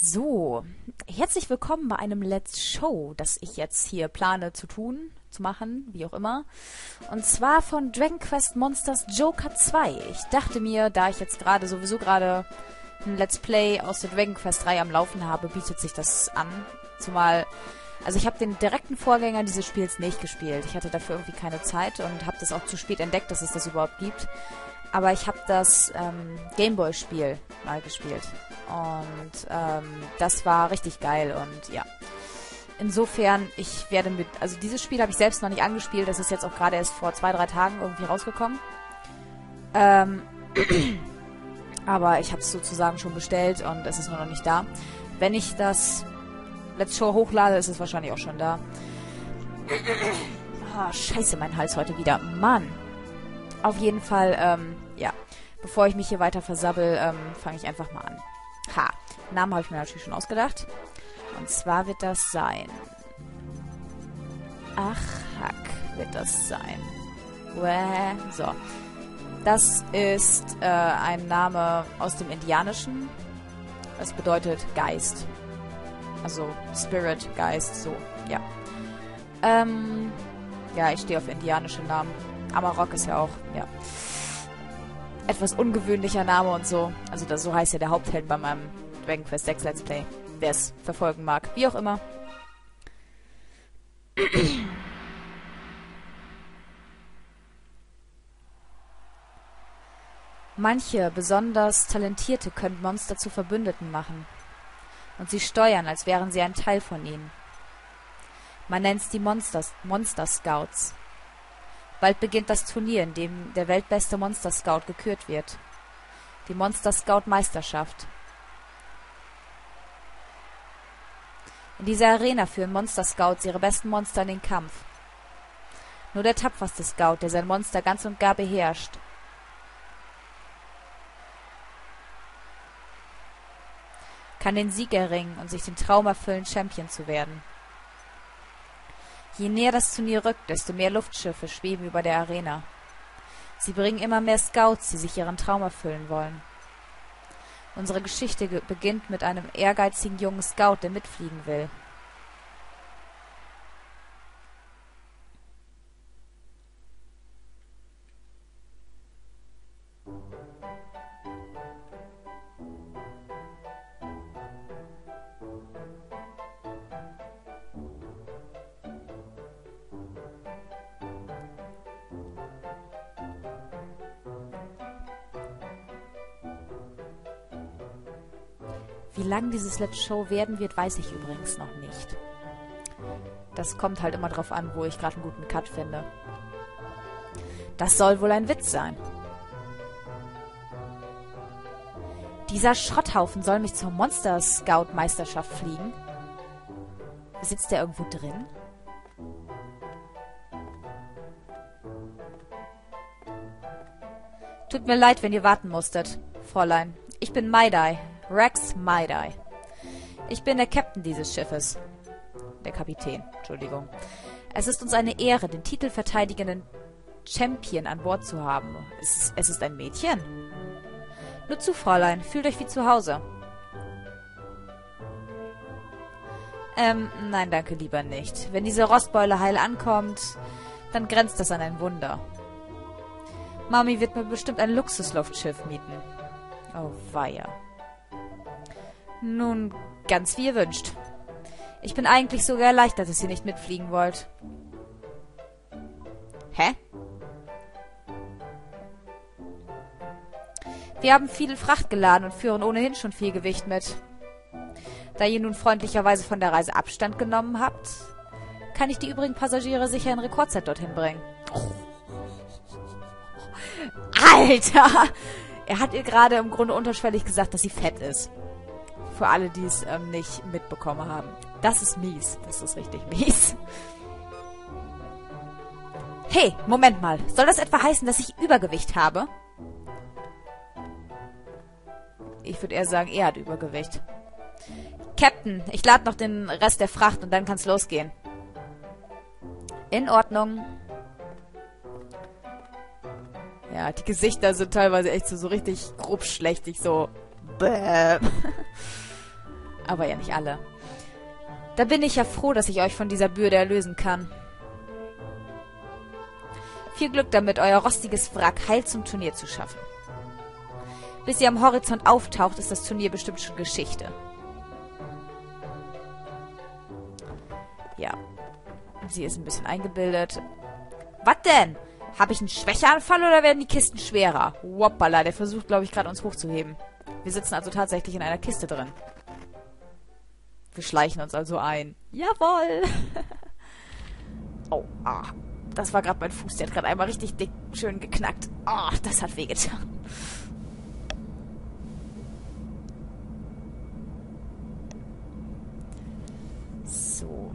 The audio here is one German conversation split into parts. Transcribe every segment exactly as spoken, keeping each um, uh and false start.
So, herzlich willkommen bei einem Let's Show, das ich jetzt hier plane zu tun, zu machen, wie auch immer. Und zwar von Dragon Quest Monsters Joker zwei. Ich dachte mir, da ich jetzt gerade sowieso gerade ein Let's Play aus der Dragon Quest drei am Laufen habe, bietet sich das an. Zumal, also ich habe den direkten Vorgänger dieses Spiels nicht gespielt. Ich hatte dafür irgendwie keine Zeit und habe das auch zu spät entdeckt, dass es das überhaupt gibt. Aber ich habe das ähm, Gameboy-Spiel mal gespielt. Und ähm, das war richtig geil. Und ja, insofern, ich werde mit... Also dieses Spiel habe ich selbst noch nicht angespielt. Das ist jetzt auch gerade erst vor zwei, drei Tagen irgendwie rausgekommen. Ähm, aber ich habe es sozusagen schon bestellt und es ist nur noch nicht da. Wenn ich das Let's Show hochlade, ist es wahrscheinlich auch schon da. Oh, scheiße, mein Hals heute wieder. Mann. Auf jeden Fall, ähm, ja, bevor ich mich hier weiter versabbel, ähm, fange ich einfach mal an. Ha, Namen habe ich mir natürlich schon ausgedacht. Und zwar wird das sein... Ach, Hack, wird das sein. Uäh, so. Das ist äh, ein Name aus dem Indianischen. Das bedeutet Geist. Also Spirit, Geist, so, ja. Ähm, ja, ich stehe auf indianische Namen. Amarok ist ja auch, ja, etwas ungewöhnlicher Name und so. Also das, so heißt ja der Hauptheld bei meinem Dragon Quest sechs Let's Play, wer es verfolgen mag. Wie auch immer. Manche, besonders Talentierte, können Monster zu Verbündeten machen. Und sie steuern, als wären sie ein Teil von ihnen. Man nennt die Monsters, Monster Scouts. Bald beginnt das Turnier, in dem der weltbeste Monster Scout gekürt wird. Die Monster Scout Meisterschaft. In dieser Arena führen Monster Scouts ihre besten Monster in den Kampf. Nur der tapferste Scout, der sein Monster ganz und gar beherrscht, kann den Sieg erringen und sich den Traum erfüllen, Champion zu werden. Je näher das Turnier rückt, desto mehr Luftschiffe schweben über der Arena. Sie bringen immer mehr Scouts, die sich ihren Traum erfüllen wollen. Unsere Geschichte ge- beginnt mit einem ehrgeizigen jungen Scout, der mitfliegen will. Wie lang dieses Let's Show werden wird, weiß ich übrigens noch nicht. Das kommt halt immer drauf an, wo ich gerade einen guten Cut finde. Das soll wohl ein Witz sein. Dieser Schrotthaufen soll mich zur Monster Scout Meisterschaft fliegen. Sitzt der irgendwo drin? Tut mir leid, wenn ihr warten musstet, Fräulein. Ich bin Maidai. Rex Maidai. Ich bin der Captain dieses Schiffes. Der Kapitän, Entschuldigung. Es ist uns eine Ehre, den titelverteidigenden Champion an Bord zu haben. Es ist, es ist ein Mädchen? Nur zu, Fräulein. Fühlt euch wie zu Hause. Ähm, nein, danke, lieber nicht. Wenn diese Rostbeule heil ankommt, dann grenzt das an ein Wunder. Mami wird mir bestimmt ein Luxusluftschiff mieten. Oh, weia. Nun, ganz wie ihr wünscht. Ich bin eigentlich sogar erleichtert, dass ihr nicht mitfliegen wollt. Hä? Wir haben viel Fracht geladen und führen ohnehin schon viel Gewicht mit. Da ihr nun freundlicherweise von der Reise Abstand genommen habt, kann ich die übrigen Passagiere sicher in Rekordzeit dorthin bringen. Alter! Er hat ihr gerade im Grunde unterschwellig gesagt, dass sie fett ist. Für alle, die es ähm, nicht mitbekommen haben. Das ist mies. Das ist richtig mies. Hey, Moment mal. Soll das etwa heißen, dass ich Übergewicht habe? Ich würde eher sagen, er hat Übergewicht. Captain, ich lade noch den Rest der Fracht und dann kann's losgehen. In Ordnung. Ja, die Gesichter sind teilweise echt so, so richtig grobschlächtig, so... Bäh. Aber ja nicht alle. Da bin ich ja froh, dass ich euch von dieser Bürde erlösen kann. Viel Glück damit, euer rostiges Wrack heil zum Turnier zu schaffen. Bis ihr am Horizont auftaucht, ist das Turnier bestimmt schon Geschichte. Ja. Sie ist ein bisschen eingebildet. Was denn? Habe ich einen Schwächeanfall oder werden die Kisten schwerer? Hoppala, der versucht, glaube ich, gerade uns hochzuheben. Wir sitzen also tatsächlich in einer Kiste drin. Wir schleichen uns also ein. Jawohl! Oh, ah. Das war gerade mein Fuß. Der hat gerade einmal richtig dick schön geknackt. Ah, oh, das hat wehgetan. So.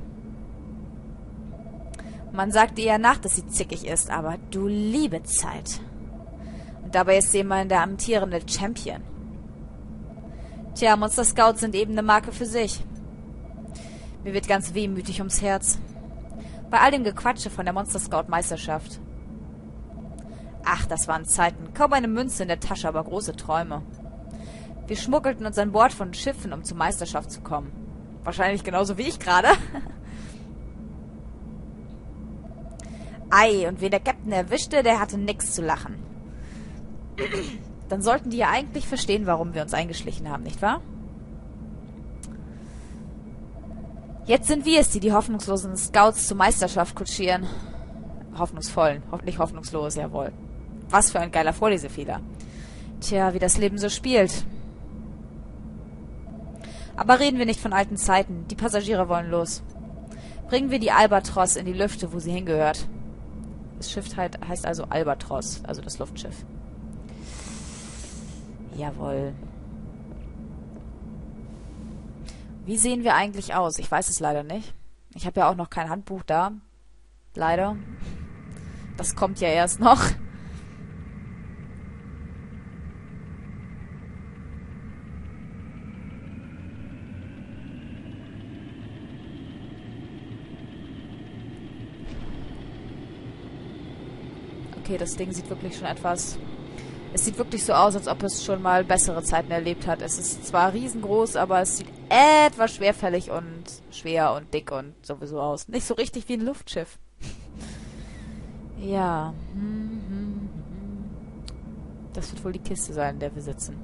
Man sagt ihr ja nach, dass sie zickig ist, aber du liebe Zeit. Und dabei ist sie immerhin der amtierende Champion. Tja, Monster Scouts sind eben eine Marke für sich. Mir wird ganz wehmütig ums Herz. Bei all dem Gequatsche von der Monster Scout Meisterschaft. Ach, das waren Zeiten. Kaum eine Münze in der Tasche, aber große Träume. Wir schmuggelten uns an Bord von Schiffen, um zur Meisterschaft zu kommen. Wahrscheinlich genauso wie ich gerade. Ei, und wen der Captain erwischte, der hatte nix zu lachen. Dann sollten die ja eigentlich verstehen, warum wir uns eingeschlichen haben, nicht wahr? Jetzt sind wir es, die die hoffnungslosen Scouts zur Meisterschaft kutschieren. Hoffnungsvollen, hoffentlich hoffnungslos, jawohl. Was für ein geiler Vorlesefehler. Tja, wie das Leben so spielt. Aber reden wir nicht von alten Zeiten. Die Passagiere wollen los. Bringen wir die Albatros in die Lüfte, wo sie hingehört. Das Schiff heißt also Albatros, also das Luftschiff. Jawohl. Wie sehen wir eigentlich aus? Ich weiß es leider nicht. Ich habe ja auch noch kein Handbuch da. Leider. Das kommt ja erst noch. Okay, das Ding sieht wirklich schon etwas... Es sieht wirklich so aus, als ob es schon mal bessere Zeiten erlebt hat. Es ist zwar riesengroß, aber es sieht etwas schwerfällig und schwer und dick und sowieso aus. Nicht so richtig wie ein Luftschiff. Ja. Das wird wohl die Kiste sein, in der wir sitzen.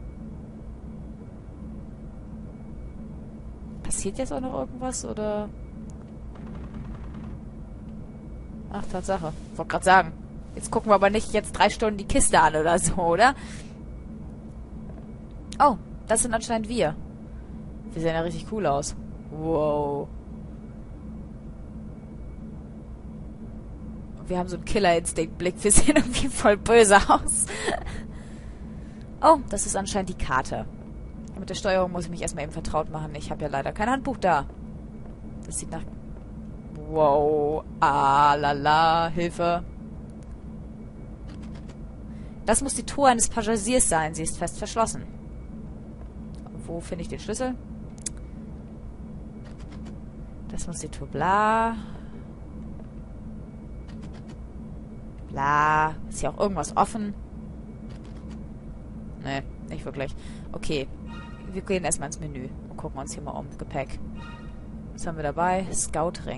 Passiert jetzt auch noch irgendwas, oder? Ach, Tatsache. Ich wollte gerade sagen. Jetzt gucken wir aber nicht jetzt drei Stunden die Kiste an oder so, oder? Oh, das sind anscheinend wir. Wir sehen ja richtig cool aus. Wow. Wir haben so einen Killer-Instinct-Blick. Wir sehen irgendwie voll böse aus. Oh, das ist anscheinend die Karte. Mit der Steuerung muss ich mich erstmal eben vertraut machen. Ich habe ja leider kein Handbuch da. Das sieht nach... Wow. Ah, lala. Hilfe. Das muss die Truhe eines Passagiers sein. Sie ist fest verschlossen. Wo finde ich den Schlüssel? Das muss die Truhe... Bla. Bla. Ist hier auch irgendwas offen? Nee, nicht wirklich. Okay. Wir gehen erstmal ins Menü und gucken uns hier mal um. Gepäck. Was haben wir dabei? Scout-Ring.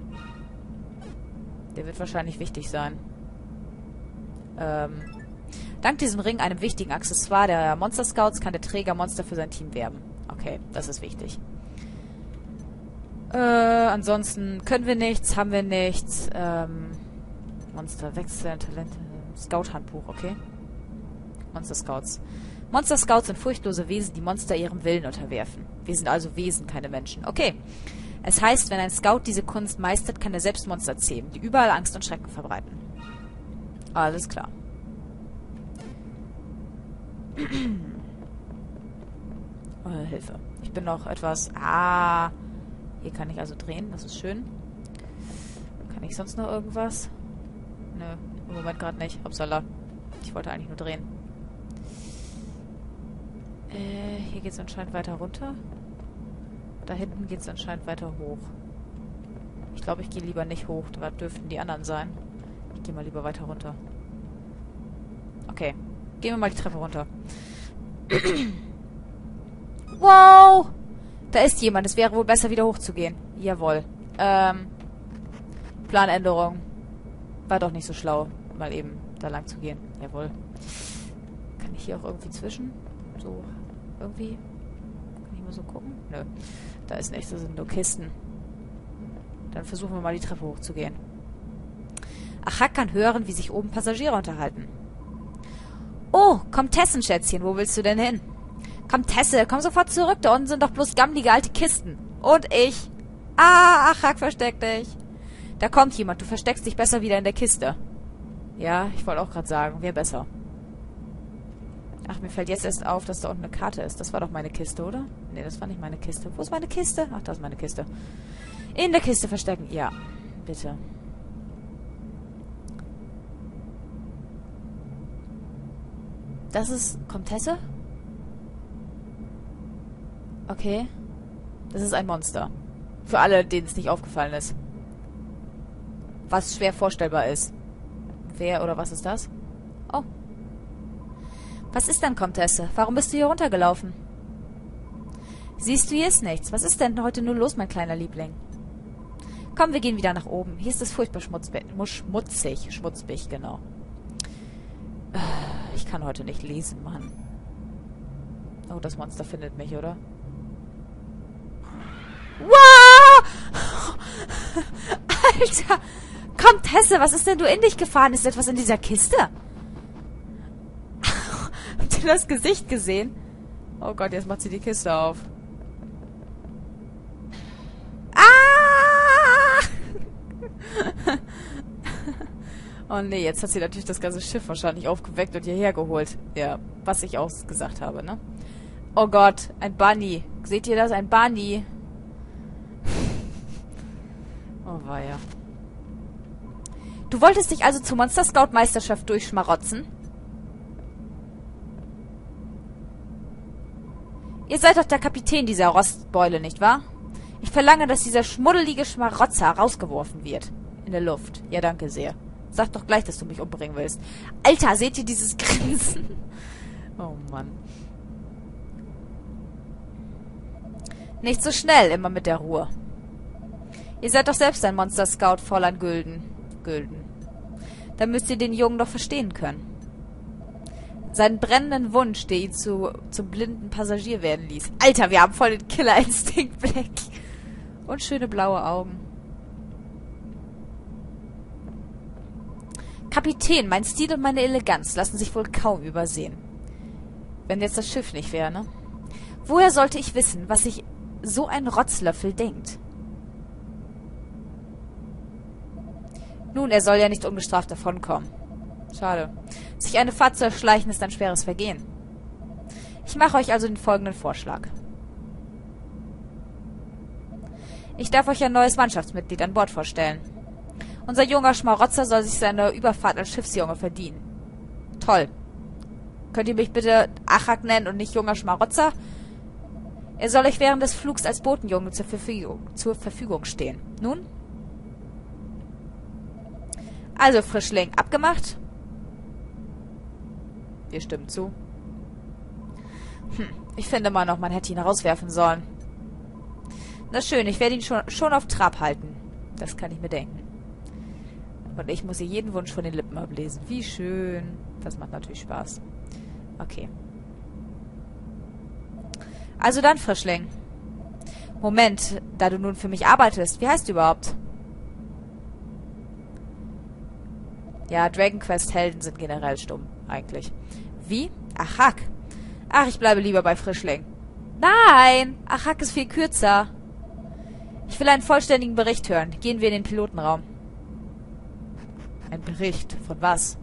Der wird wahrscheinlich wichtig sein. Ähm... Dank diesem Ring, einem wichtigen Accessoire der Monster Scouts, kann der Träger Monster für sein Team werben. Okay, das ist wichtig. Äh, ansonsten können wir nichts, haben wir nichts. Ähm, Monster wechseln, Talente, Scout-Handbuch, okay. Monster Scouts. Monster Scouts sind furchtlose Wesen, die Monster ihrem Willen unterwerfen. Wir sind also Wesen, keine Menschen. Okay. Es heißt, wenn ein Scout diese Kunst meistert, kann er selbst Monster zähmen, die überall Angst und Schrecken verbreiten. Alles klar. Oh, Hilfe. Ich bin noch etwas... Ah, hier kann ich also drehen. Das ist schön. Kann ich sonst noch irgendwas? Nö, im Moment gerade nicht. Upsala. Ich wollte eigentlich nur drehen. Äh, hier geht es anscheinend weiter runter. Da hinten geht es anscheinend weiter hoch. Ich glaube, ich gehe lieber nicht hoch. Da dürften die anderen sein. Ich gehe mal lieber weiter runter. Okay. Gehen wir mal die Treppe runter. Wow! Da ist jemand. Es wäre wohl besser, wieder hochzugehen. Jawohl. Ähm. Planänderung. War doch nicht so schlau, mal eben da lang zu gehen. Jawohl. Kann ich hier auch irgendwie zwischen? So, irgendwie? Kann ich mal so gucken? Nö. Da ist nichts. Das sind nur Kisten. Dann versuchen wir mal, die Treppe hochzugehen. Achak kann hören, wie sich oben Passagiere unterhalten. Oh, Komtessen, Schätzchen. Wo willst du denn hin? Komtesse, komm sofort zurück. Da unten sind doch bloß gammelige alte Kisten. Und ich. Ah, Achak, versteck dich. Da kommt jemand. Du versteckst dich besser wieder in der Kiste. Ja, ich wollte auch gerade sagen, wäre besser. Ach, mir fällt jetzt erst auf, dass da unten eine Karte ist. Das war doch meine Kiste, oder? Nee, das war nicht meine Kiste. Wo ist meine Kiste? Ach, da ist meine Kiste. In der Kiste verstecken. Ja, bitte. Das ist Komtesse? Okay. Das ist ein Monster. Für alle, denen es nicht aufgefallen ist. Was schwer vorstellbar ist. Wer oder was ist das? Oh. Was ist denn, Komtesse? Warum bist du hier runtergelaufen? Siehst du, hier ist nichts. Was ist denn heute nur los, mein kleiner Liebling? Komm, wir gehen wieder nach oben. Hier ist es furchtbar schmutzig. Schmutzig. Schmutzig, genau. Ich kann heute nicht lesen, Mann. Oh, das Monster findet mich, oder? Wow! Alter! Komtesse, was ist denn du in dich gefahren? Ist etwas in dieser Kiste? Habt ihr das Gesicht gesehen? Oh Gott, jetzt macht sie die Kiste auf. Ah! Oh nee, jetzt hat sie natürlich das ganze Schiff wahrscheinlich aufgeweckt und hierher geholt. Ja, was ich auch gesagt habe, ne? Oh Gott, ein Bunny. Seht ihr das? Ein Bunny. Oh weia. Du wolltest dich also zur Monster Scout Meisterschaft durchschmarotzen? Ihr seid doch der Kapitän dieser Rostbeule, nicht wahr? Ich verlange, dass dieser schmuddelige Schmarotzer rausgeworfen wird. In der Luft. Ja, danke sehr. Sag doch gleich, dass du mich umbringen willst. Alter, seht ihr dieses Grinsen? Oh Mann. Nicht so schnell, immer mit der Ruhe. Ihr seid doch selbst ein Monster Scout, Fräulein Gülden. Gülden. Dann müsst ihr den Jungen doch verstehen können. Seinen brennenden Wunsch, der ihn zu, zum blinden Passagier werden ließ. Alter, wir haben voll den Killerinstinkt, Black. Und schöne blaue Augen. Kapitän, mein Stil und meine Eleganz lassen sich wohl kaum übersehen. Wenn jetzt das Schiff nicht wäre, ne? Woher sollte ich wissen, was sich so ein Rotzlöffel denkt? Nun, er soll ja nicht ungestraft davonkommen. Schade. Sich eine Fahrt zu erschleichen, ist ein schweres Vergehen. Ich mache euch also den folgenden Vorschlag. Ich darf euch ein neues Mannschaftsmitglied an Bord vorstellen. Unser junger Schmarotzer soll sich seine Überfahrt als Schiffsjunge verdienen. Toll. Könnt ihr mich bitte Achak nennen und nicht junger Schmarotzer? Er soll euch während des Flugs als Botenjunge zur Verfügung, zur Verfügung stehen. Nun? Also, Frischling, abgemacht? Ihr stimmt zu. Hm, ich finde mal noch, man hätte ihn rauswerfen sollen. Na schön, ich werde ihn schon, schon auf Trab halten. Das kann ich mir denken. Und ich muss ihr jeden Wunsch von den Lippen ablesen. Wie schön. Das macht natürlich Spaß. Okay. Also dann, Frischling. Moment, da du nun für mich arbeitest, wie heißt du überhaupt? Ja, Dragon Quest Helden sind generell stumm, eigentlich. Wie? Achak. Ach, ich bleibe lieber bei Frischling. Nein! Achak ist viel kürzer. Ich will einen vollständigen Bericht hören. Gehen wir in den Pilotenraum. Ein Bericht? Von was?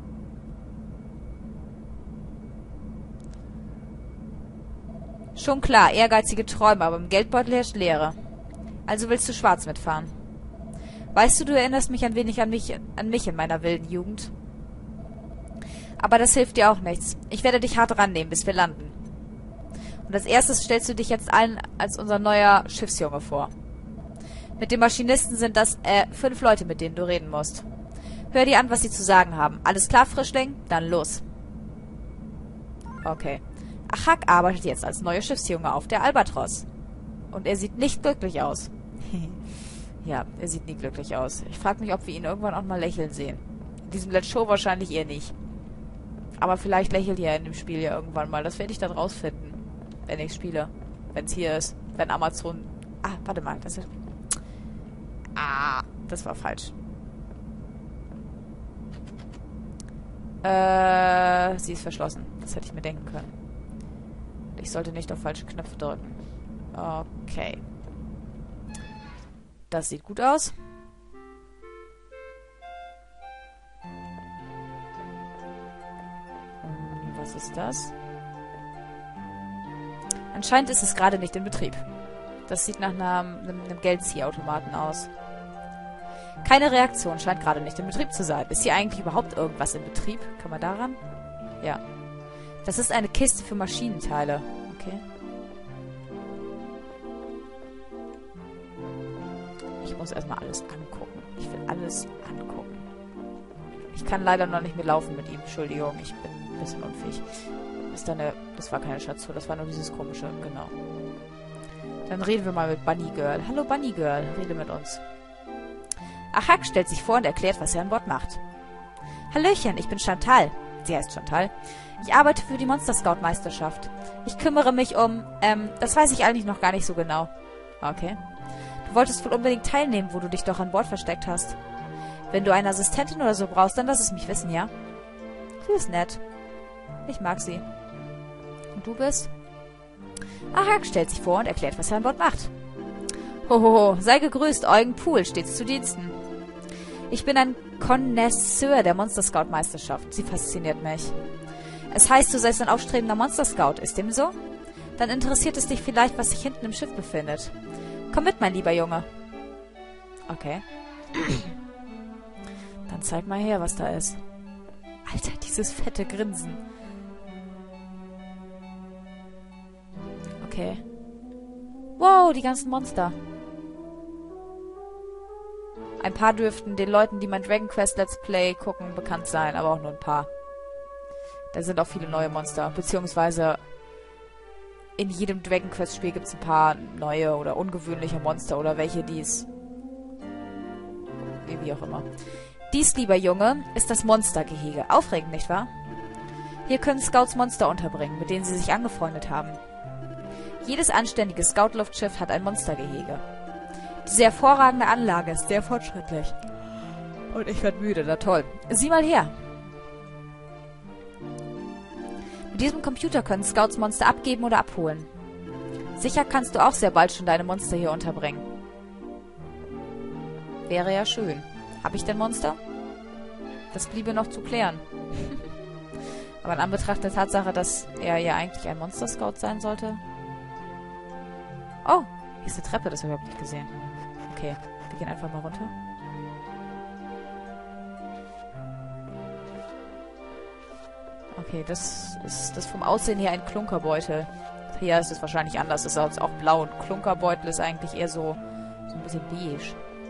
Schon klar, ehrgeizige Träume, aber im Geldbeutel herrscht Leere. Also willst du schwarz mitfahren. Weißt du, du erinnerst mich ein wenig an mich, an mich in meiner wilden Jugend. Aber das hilft dir auch nichts. Ich werde dich hart rannehmen, bis wir landen. Und als erstes stellst du dich jetzt ein als unser neuer Schiffsjunge vor. Mit dem Maschinisten sind das, äh, fünf Leute, mit denen du reden musst. Hör dir an, was sie zu sagen haben. Alles klar, Frischling? Dann los. Okay. Achak arbeitet jetzt als neuer Schiffsjunge auf der Albatros. Und er sieht nicht glücklich aus. Ja, er sieht nie glücklich aus. Ich frage mich, ob wir ihn irgendwann auch mal lächeln sehen. In diesem Let's Show wahrscheinlich eher nicht. Aber vielleicht lächelt er in dem Spiel ja irgendwann mal. Das werde ich dann rausfinden. Wenn ich spiele. Wenn es hier ist. Wenn Amazon... Ah, warte mal. Das ist... Ah, das war falsch. Äh, sie ist verschlossen. Das hätte ich mir denken können. Ich sollte nicht auf falsche Knöpfe drücken. Okay. Das sieht gut aus. Was ist das? Anscheinend ist es gerade nicht in Betrieb. Das sieht nach einem, einem, einem Geldziehautomaten aus. Keine Reaktion, scheint gerade nicht in Betrieb zu sein. Ist hier eigentlich überhaupt irgendwas in Betrieb? Kann man daran? Ja. Das ist eine Kiste für Maschinenteile. Okay. Ich muss erstmal alles angucken. Ich will alles angucken. Ich kann leider noch nicht mehr laufen mit ihm. Entschuldigung, ich bin ein bisschen unfähig. Ist da eine... Das war keine Schatztruhe, das war nur dieses komische. Genau. Dann reden wir mal mit Bunny Girl. Hallo Bunny Girl, rede mit uns. Ahak stellt sich vor und erklärt, was er an Bord macht. Hallöchen, ich bin Chantal. Sie heißt Chantal. Ich arbeite für die Monster Scout Meisterschaft. Ich kümmere mich um... Ähm, das weiß ich eigentlich noch gar nicht so genau. Okay. Du wolltest wohl unbedingt teilnehmen, wo du dich doch an Bord versteckt hast. Wenn du eine Assistentin oder so brauchst, dann lass es mich wissen, ja? Sie ist nett. Ich mag sie. Und du bist? Ahak stellt sich vor und erklärt, was er an Bord macht. Hohoho, sei gegrüßt, Eugen Poole, stets zu Diensten. Ich bin ein Connoisseur der Monster Scout Meisterschaft. Sie fasziniert mich. Es heißt, du seist ein aufstrebender Monster Scout. Ist dem so? Dann interessiert es dich vielleicht, was sich hinten im Schiff befindet. Komm mit, mein lieber Junge. Okay. Dann zeig mal her, was da ist. Alter, dieses fette Grinsen. Okay. Wow, die ganzen Monster. Ein paar dürften den Leuten, die mein Dragon Quest Let's Play gucken, bekannt sein, aber auch nur ein paar. Da sind auch viele neue Monster, beziehungsweise in jedem Dragon Quest Spiel gibt es ein paar neue oder ungewöhnliche Monster oder welche, die es... Wie auch immer. Dies, lieber Junge, ist das Monstergehege. Aufregend, nicht wahr? Hier können Scouts Monster unterbringen, mit denen sie sich angefreundet haben. Jedes anständige Scout-Luftschiff hat ein Monstergehege. Diese hervorragende Anlage ist sehr fortschrittlich. Und ich werd müde, na toll. Sieh mal her. Mit diesem Computer können Scouts Monster abgeben oder abholen. Sicher kannst du auch sehr bald schon deine Monster hier unterbringen. Wäre ja schön. Habe ich denn Monster? Das bliebe noch zu klären. Aber in Anbetracht der Tatsache, dass er ja eigentlich ein Monster-Scout sein sollte... Oh, hier ist eine Treppe, das habe ich überhaupt nicht gesehen. Okay, wir gehen einfach mal runter. Okay, das ist das vom Aussehen her ein Klunkerbeutel. Hier ist es wahrscheinlich anders. Das ist auch blau und Klunkerbeutel ist eigentlich eher so, so ein bisschen beige.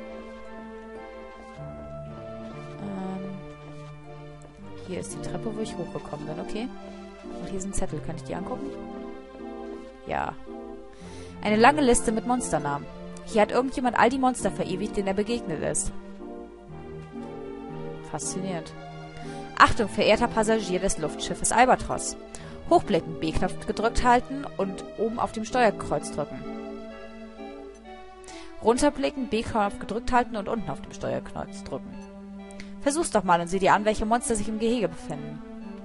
Ähm, hier ist die Treppe, wo ich hochgekommen bin, okay. Und hier ist ein Zettel. Kann ich die angucken? Ja. Eine lange Liste mit Monsternamen. Hier hat irgendjemand all die Monster verewigt, denen er begegnet ist. Faszinierend. Achtung, verehrter Passagier des Luftschiffes Albatros. Hochblicken, B-Knopf gedrückt halten und oben auf dem Steuerkreuz drücken. Runterblicken, B-Knopf gedrückt halten und unten auf dem Steuerkreuz drücken. Versuch's doch mal und sieh dir an, welche Monster sich im Gehege befinden.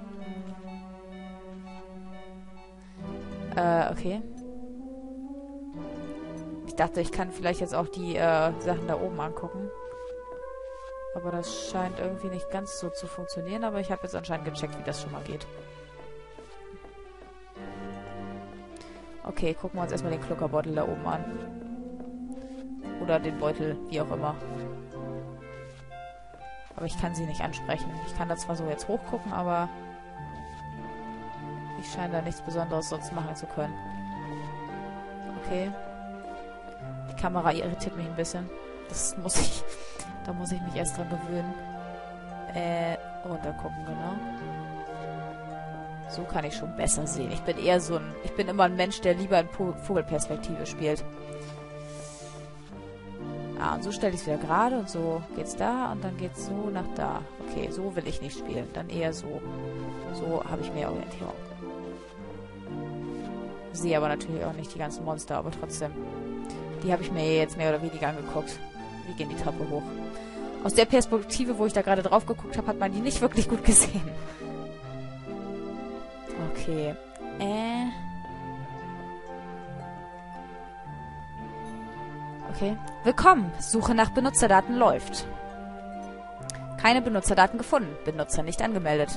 Äh, okay. Ich dachte, ich kann vielleicht jetzt auch die äh, Sachen da oben angucken. Aber das scheint irgendwie nicht ganz so zu funktionieren. Aber ich habe jetzt anscheinend gecheckt, wie das schon mal geht. Okay, gucken wir uns erstmal den Klunkerbeutel da oben an. Oder den Beutel, wie auch immer. Aber ich kann sie nicht ansprechen. Ich kann da zwar so jetzt hochgucken, aber... ich scheine da nichts Besonderes sonst machen zu können. Okay. Die Kamera irritiert mich ein bisschen. Das muss ich... Da muss ich mich erst dran gewöhnen. Äh, runter gucken, genau. So kann ich schon besser sehen. Ich bin eher so ein... Ich bin immer ein Mensch, der lieber in po Vogelperspektive spielt. Ah, und so stelle ich es wieder gerade und so geht's da und dann geht's so nach da. Okay, so will ich nicht spielen. Dann eher so. So habe ich mehr Orientierung. Sehe aber natürlich auch nicht die ganzen Monster, aber trotzdem. Die habe ich mir jetzt mehr oder weniger angeguckt. Die gehen die Treppe hoch. Aus der Perspektive, wo ich da gerade drauf geguckt habe, hat man die nicht wirklich gut gesehen. Okay. Äh. Okay. Willkommen. Suche nach Benutzerdaten läuft. Keine Benutzerdaten gefunden. Benutzer nicht angemeldet.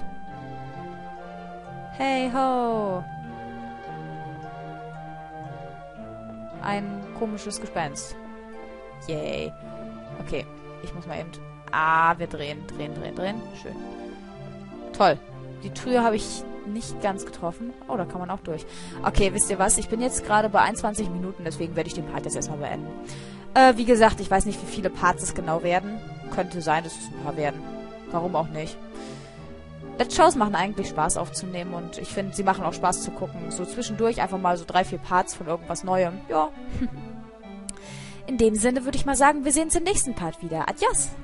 Hey ho. Ein komisches Gespenst. Yay. Okay. Ich muss mal eben... Ah, wir drehen, drehen, drehen, drehen. Schön. Toll. Die Tür habe ich nicht ganz getroffen. Oh, da kann man auch durch. Okay, wisst ihr was? Ich bin jetzt gerade bei einundzwanzig Minuten, deswegen werde ich den Part jetzt erstmal beenden. Äh, wie gesagt, ich weiß nicht, wie viele Parts es genau werden. Könnte sein, dass es ein paar werden. Warum auch nicht? Let's Shows machen eigentlich Spaß aufzunehmen und ich finde, sie machen auch Spaß zu gucken. So zwischendurch einfach mal so drei, vier Parts von irgendwas Neuem. Ja. In dem Sinne würde ich mal sagen, wir sehen uns im nächsten Part wieder. Adios!